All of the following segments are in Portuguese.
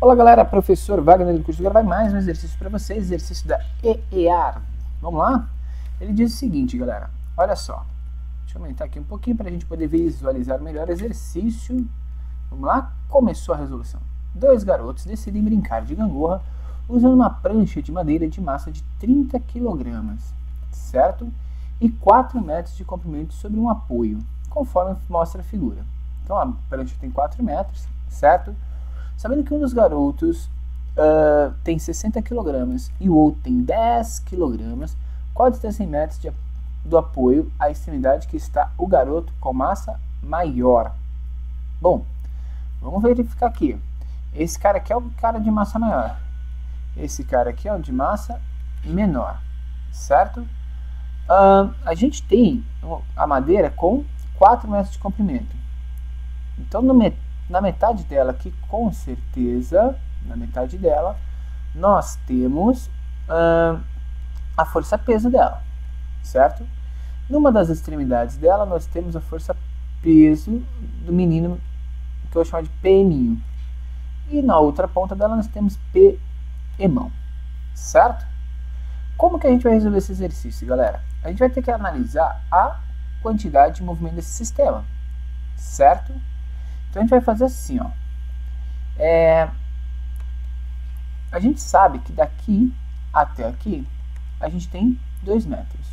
Olá galera, professor Wagner do curso vai mais um exercício para vocês, exercício da EEAR. Vamos lá? Ele diz o seguinte, galera, olha só. Deixa eu aumentar aqui um pouquinho para a gente poder visualizar melhor o exercício. Vamos lá? Começou a resolução. 2 garotos decidem brincar de gangorra usando uma prancha de madeira de massa de 30 kg, certo? E 4 metros de comprimento sobre um apoio, conforme mostra a figura. Então a prancha tem 4 metros, certo? Sabendo que um dos garotos tem 60 kg e o outro tem 10 kg, qual a distância em metros do apoio à extremidade que está o garoto com massa maior? Bom, vamos verificar aqui. Esse cara aqui é o cara de massa maior. Esse cara aqui é o de massa menor, certo? A gente tem a madeira com 4 metros de comprimento. Então, na metade dela aqui, com certeza, na metade dela, nós temos a força-peso dela, certo? Numa das extremidades dela, nós temos a força-peso do menino, que eu vou chamar de PMinho. E na outra ponta dela, nós temos PEmão, certo? Como que a gente vai resolver esse exercício, galera? A gente vai ter que analisar a quantidade de movimento desse sistema, certo? Então a gente vai fazer assim, ó. A gente sabe que daqui até aqui a gente tem 2 metros.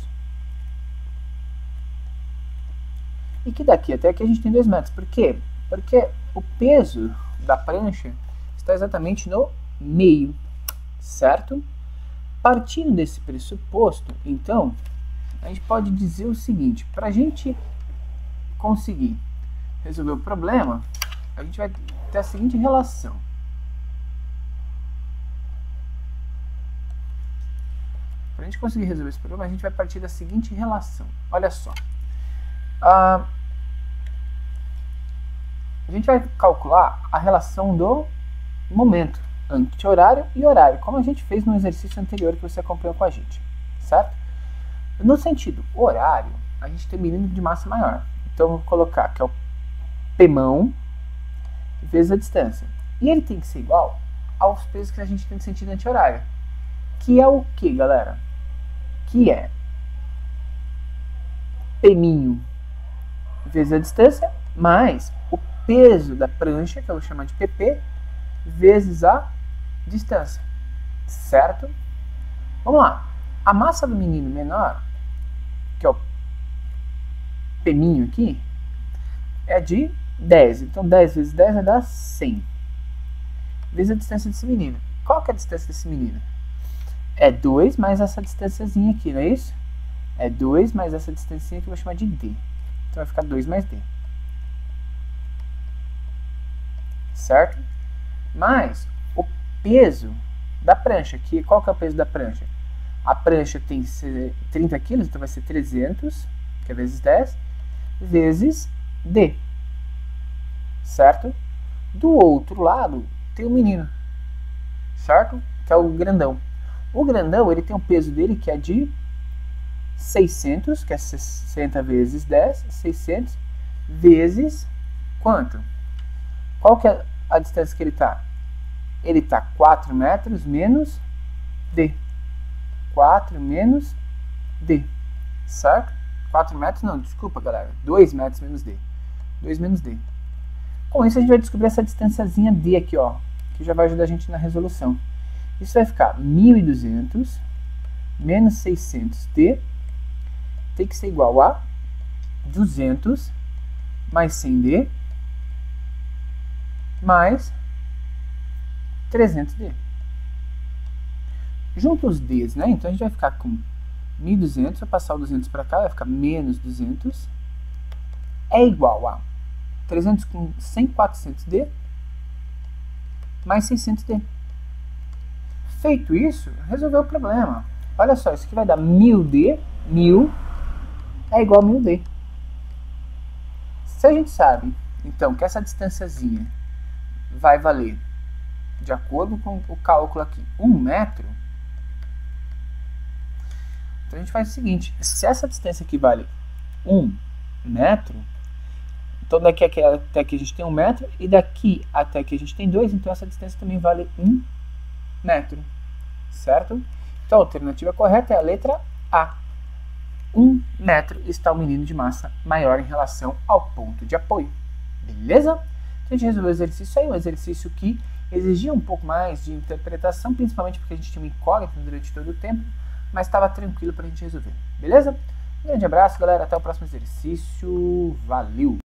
E que daqui até aqui a gente tem 2 metros. Por quê? Porque o peso da prancha está exatamente no meio, certo? Partindo desse pressuposto, então, a gente pode dizer o seguinte: para a gente conseguir resolver o problema, a gente vai ter a seguinte relação. Para a gente conseguir resolver esse problema, a gente vai partir da seguinte relação. Olha só. A gente vai calcular a relação do momento, anti-horário e horário, como a gente fez no exercício anterior que você acompanhou com a gente, certo? No sentido horário, a gente tem menino de massa maior. Então, eu vou colocar que é o PEmão vezes a distância. E ele tem que ser igual aos pesos que a gente tem no sentido anti-horário. Que é o que, galera? Que é PEminho vezes a distância mais o peso da prancha, que eu vou chamar de PP, vezes a distância. Certo? Vamos lá. A massa do menino menor, que é o PEminho aqui, é de 10. Então 10 vezes 10 vai dar 100. Vezes a distância desse menino. Qual que é a distância desse menino? É 2 mais essa distânciazinha aqui, não é isso? É 2 mais essa distância que eu vou chamar de D. Então vai ficar 2 mais D. Certo? Mais o peso da prancha. Qual que é o peso da prancha? A prancha tem 30 kg, então vai ser 300, que é vezes 10, vezes D. Certo? Do outro lado tem o menino, certo? Que é o grandão. O grandão, ele tem um peso dele que é de 600, que é 60 vezes 10, 600 vezes quanto? Qual que é a distância que ele está? Ele está 4 metros menos D. 4 menos D, certo? 4 metros, não, desculpa, galera. 2 metros menos D. 2 menos D. Com isso, a gente vai descobrir essa distânciazinha D aqui, ó, que já vai ajudar a gente na resolução. Isso vai ficar 1.200 menos 600D tem que ser igual a 200 mais 100D mais 300D. Junto os Ds, né? Então a gente vai ficar com 1.200, vai passar o 200 para cá, vai ficar menos 200, é igual a 300 com 100, 400D, mais 600D. Feito isso, resolveu o problema. Olha só, isso aqui vai dar 1000D, 1000 é igual a 1000D. Se a gente sabe, então, que essa distânciazinha vai valer, de acordo com o cálculo aqui, 1 metro, então a gente faz o seguinte: se essa distância aqui vale 1 metro, Então daqui até aqui a gente tem 1 metro, e daqui até aqui a gente tem 2, então essa distância também vale 1 metro, certo? Então a alternativa correta é a letra A. 1 metro está o menino de massa maior em relação ao ponto de apoio, beleza? Então a gente resolveu o exercício aí, um exercício que exigia um pouco mais de interpretação, principalmente porque a gente tinha uma incógnita durante todo o tempo, mas estava tranquilo para a gente resolver, beleza? Um grande abraço, galera, até o próximo exercício, valeu!